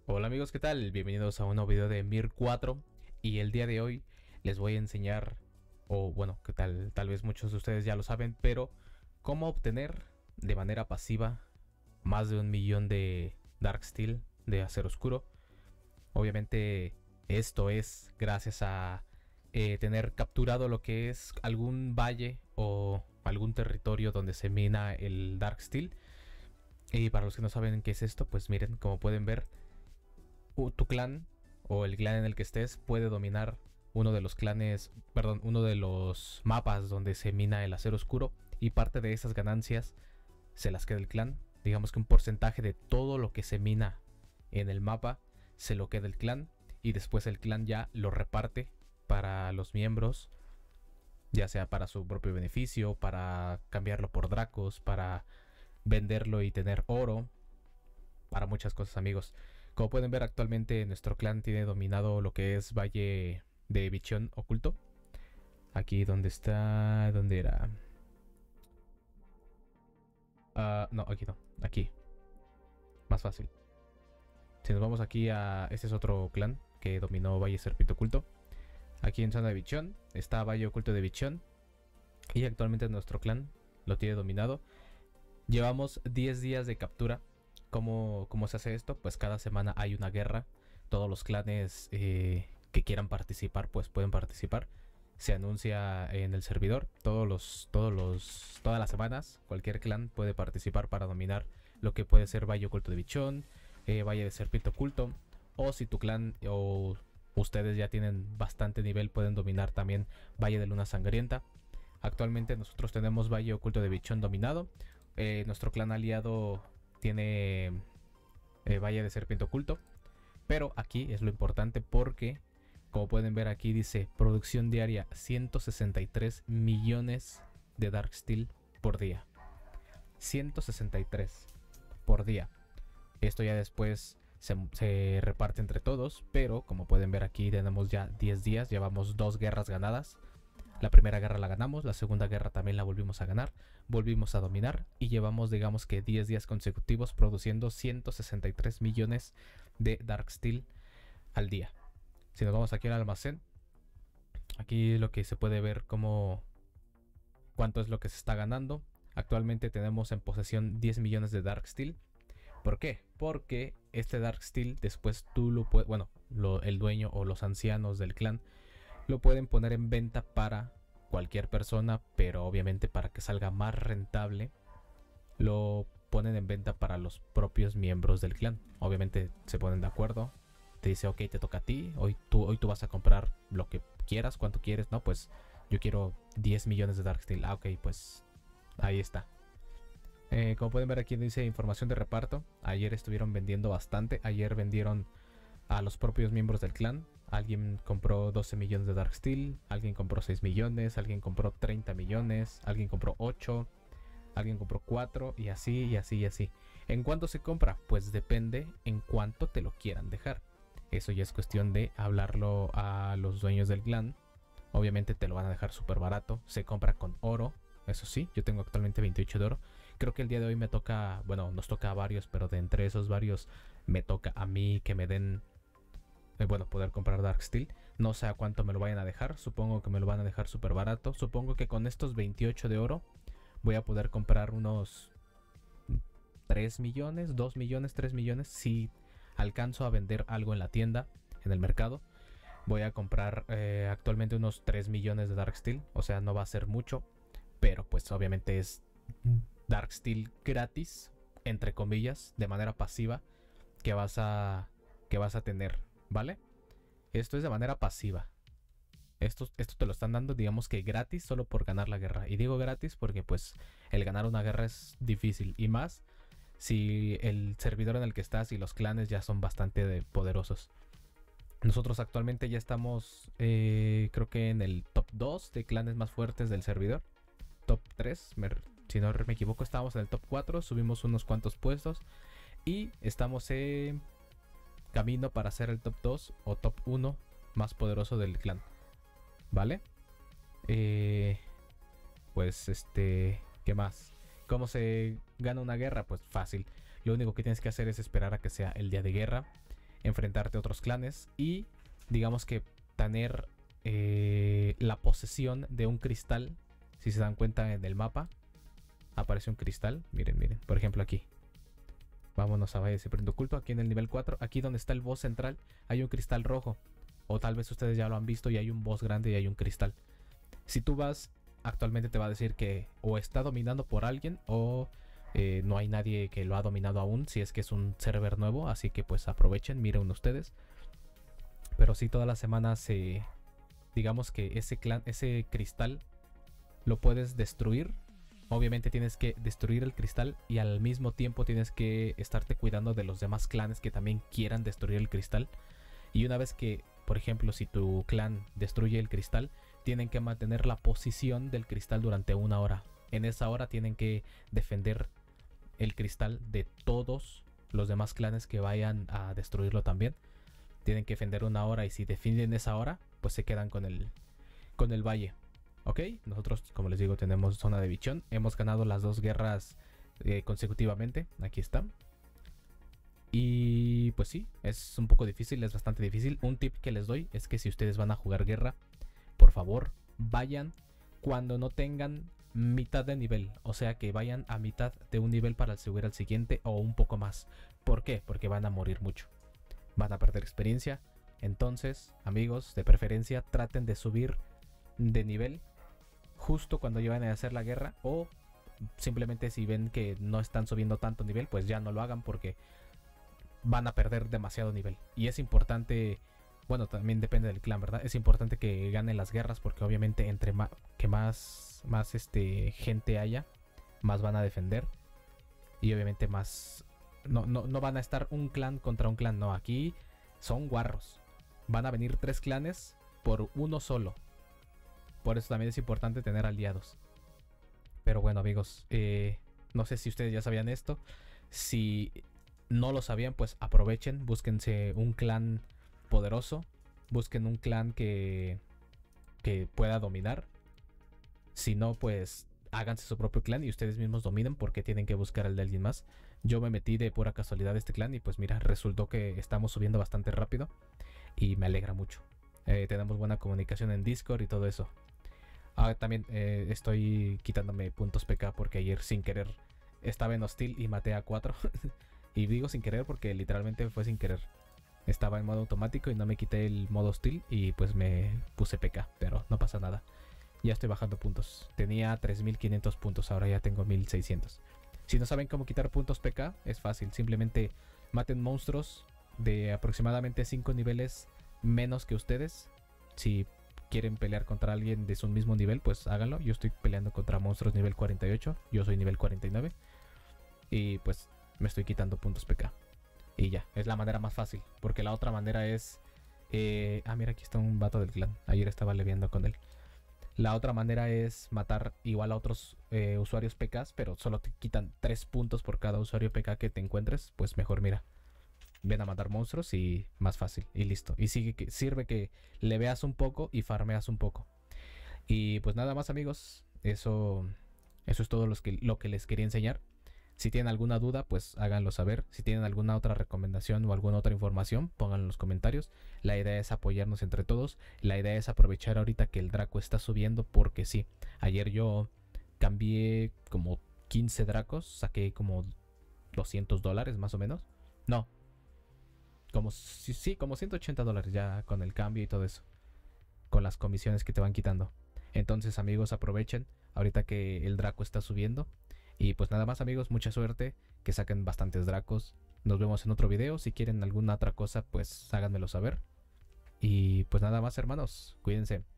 Hola amigos, ¿qué tal? Bienvenidos a un nuevo video de Mir 4 y el día de hoy les voy a enseñar, o bueno, que tal vez muchos de ustedes ya lo saben, pero cómo obtener de manera pasiva más de 1 millón de Darksteel de acero oscuro. Obviamente esto es gracias a tener capturado lo que es algún valle o algún territorio donde se mina el Darksteel. Y para los que no saben qué es esto, pues miren, como pueden ver, tu clan o el clan en el que estés puede dominar uno de los clanes, perdón, uno de los mapas donde se mina el acero oscuro, y parte de esas ganancias se las queda el clan. Digamos que un porcentaje de todo lo que se mina en el mapa se lo queda el clan, y después el clan ya lo reparte para los miembros, ya sea para su propio beneficio, para cambiarlo por dracos, para venderlo y tener oro, para muchas cosas, amigos. Como pueden ver, actualmente nuestro clan tiene dominado lo que es Valle de Bichón Oculto. Aquí donde está... ¿Dónde era? No, aquí no. Aquí. Más fácil. Si nos vamos aquí a... Este es otro clan que dominó Valle Serpito Oculto. Aquí en zona de Bichón está Valle Oculto de Bichón. Y actualmente nuestro clan lo tiene dominado. Llevamos 10 días de captura. ¿Cómo se hace esto? Pues cada semana hay una guerra. Todos los clanes que quieran participar, pues pueden participar. Se anuncia en el servidor todas las semanas. Cualquier clan puede participar para dominar lo que puede ser Valle Oculto de Bichón, Valle de Serpito Oculto. O si tu clan o ustedes ya tienen bastante nivel, pueden dominar también Valle de Luna Sangrienta. Actualmente nosotros tenemos Valle Oculto de Bichón dominado. Nuestro clan aliado tiene Valle de Serpiente Oculto. Pero aquí es lo importante porque, como pueden ver aquí, dice producción diaria 163 millones de Darksteel por día. 163 por día. Esto ya después se reparte entre todos, pero como pueden ver aquí tenemos ya 10 días, llevamos 2 guerras ganadas. La primera guerra la ganamos, la segunda guerra también la volvimos a ganar, volvimos a dominar y llevamos, digamos que 10 días consecutivos produciendo 163 millones de Darksteel al día. Si nos vamos aquí al almacén, aquí lo que se puede ver como cuánto es lo que se está ganando. Actualmente tenemos en posesión 10 millones de Darksteel. ¿Por qué? Porque este Darksteel después tú lo puedes, bueno, el dueño o los ancianos del clan lo pueden poner en venta para cualquier persona, pero obviamente para que salga más rentable lo ponen en venta para los propios miembros del clan. Obviamente se ponen de acuerdo, te dice ok, te toca a ti, hoy tú vas a comprar lo que quieras, cuánto quieres, no, pues yo quiero 10 millones de Darksteel. Ok, pues ahí está. Como pueden ver aquí dice información de reparto. Ayer estuvieron vendiendo bastante, ayer vendieron a los propios miembros del clan. Alguien compró 12 millones de Darksteel, alguien compró 6 millones, alguien compró 30 millones, alguien compró 8, alguien compró 4 y así y así y así. ¿En cuánto se compra? Pues depende en cuánto te lo quieran dejar. Eso ya es cuestión de hablarlo a los dueños del clan. Obviamente te lo van a dejar súper barato. Se compra con oro. Eso sí, yo tengo actualmente 28 de oro. Creo que el día de hoy me toca, bueno, nos toca a varios, pero de entre esos varios me toca a mí que me den bueno, poder comprar Darksteel. No sé a cuánto me lo vayan a dejar. Supongo que me lo van a dejar súper barato. Supongo que con estos 28 de oro voy a poder comprar unos 3 millones, 2 millones, 3 millones. Si alcanzo a vender algo en la tienda, en el mercado, voy a comprar actualmente unos 3 millones de Darksteel. O sea, no va a ser mucho, pero pues obviamente es Darksteel gratis, entre comillas, de manera pasiva, que vas a tener, ¿vale? Esto es de manera pasiva. Esto te lo están dando, digamos que gratis, solo por ganar la guerra. Y digo gratis porque pues el ganar una guerra es difícil. Y más si el servidor en el que estás y los clanes ya son bastante poderosos. Nosotros actualmente ya estamos, creo que en el top 2 de clanes más fuertes del servidor. Top 3, si no me equivoco, estábamos en el top 4, subimos unos cuantos puestos. Y estamos en camino para ser el top 2 o top 1 más poderoso del clan. ¿Vale? Pues ¿qué más? ¿Cómo se gana una guerra? Pues fácil. Lo único que tienes que hacer es esperar a que sea el día de guerra. enfrentarte a otros clanes y digamos que tener la posesión de un cristal. Si se dan cuenta en el mapa aparece un cristal, miren, miren, por ejemplo aquí. Vámonos a ese prendo oculto, aquí en el nivel 4, aquí donde está el boss central hay un cristal rojo. O tal vez ustedes ya lo han visto y hay un boss grande y hay un cristal. Si tú vas, actualmente te va a decir que o está dominando por alguien o no hay nadie que lo ha dominado aún, si es que es un server nuevo, así que pues aprovechen, miren ustedes. Pero sí, todas las semanas digamos que ese cristal lo puedes destruir. Obviamente tienes que destruir el cristal y al mismo tiempo tienes que estarte cuidando de los demás clanes que también quieran destruir el cristal. Y una vez que, por ejemplo, si tu clan destruye el cristal, tienen que mantener la posición del cristal durante 1 hora. En esa hora tienen que defender el cristal de todos los demás clanes que vayan a destruirlo también. Tienen que defender 1 hora y si defienden esa hora, pues se quedan con el valle. Ok, nosotros como les digo tenemos zona de bichón. Hemos ganado las 2 guerras consecutivamente. Aquí está. Y pues sí, es un poco difícil, es bastante difícil. Un tip que les doy es que si ustedes van a jugar guerra, por favor, vayan cuando no tengan mitad de nivel. O sea que vayan a mitad de un nivel para subir al siguiente o un poco más. ¿Por qué? Porque van a morir mucho. Van a perder experiencia. Entonces, amigos, de preferencia traten de subir de nivel justo cuando llevan a hacer la guerra. O simplemente si ven que no están subiendo tanto nivel, pues ya no lo hagan porque van a perder demasiado nivel. Y es importante, bueno, también depende del clan, ¿verdad? Es importante que ganen las guerras porque obviamente entre más gente haya, más van a defender. Y obviamente más... No van a estar un clan contra un clan, no. Aquí son guarros. Van a venir 3 clanes por uno solo. Por eso también es importante tener aliados. Pero bueno, amigos, no sé si ustedes ya sabían esto. Si no lo sabían, pues aprovechen, búsquense un clan poderoso, busquen un clan que pueda dominar. Si no, pues háganse su propio clan y ustedes mismos dominen porque tienen que buscar el de alguien más. Yo me metí de pura casualidad a este clan y pues mira, resultó que estamos subiendo bastante rápido y me alegra mucho. Tenemos buena comunicación en Discord y todo eso. También estoy quitándome puntos PK porque ayer sin querer estaba en hostil y maté a 4. Y digo sin querer porque literalmente fue sin querer. Estaba en modo automático y no me quité el modo hostil y pues me puse PK, pero no pasa nada. Ya estoy bajando puntos. Tenía 3500 puntos, ahora ya tengo 1600. Si no saben cómo quitar puntos PK, es fácil. Simplemente maten monstruos de aproximadamente 5 niveles menos que ustedes. Si quieren pelear contra alguien de su mismo nivel, pues háganlo. Yo estoy peleando contra monstruos nivel 48. Yo soy nivel 49. Y pues me estoy quitando puntos PK. Y ya, es la manera más fácil. Porque la otra manera es... mira, aquí está un vato del clan. Ayer estaba leviando con él. La otra manera es matar igual a otros usuarios PKs, pero solo te quitan 3 puntos por cada usuario PK que te encuentres. Pues mejor, mira, ven a matar monstruos y más fácil y listo. Y sirve que le veas un poco y farmeas un poco. Y pues nada más, amigos, eso es todo lo que les quería enseñar. Si tienen alguna duda, pues háganlo saber. Si tienen alguna otra recomendación o alguna otra información, pónganlo en los comentarios. La idea es apoyarnos entre todos. La idea es aprovechar ahorita que el Draco está subiendo porque sí. Ayer yo cambié como 15 Dracos, saqué como $200 más o menos. No, como $180 ya con el cambio y todo eso. Con las comisiones que te van quitando. Entonces, amigos, aprovechen ahorita que el Draco está subiendo. Y pues nada más, amigos, mucha suerte, que saquen bastantes Dracos. Nos vemos en otro video. Si quieren alguna otra cosa, pues háganmelo saber. Y pues nada más, hermanos, cuídense.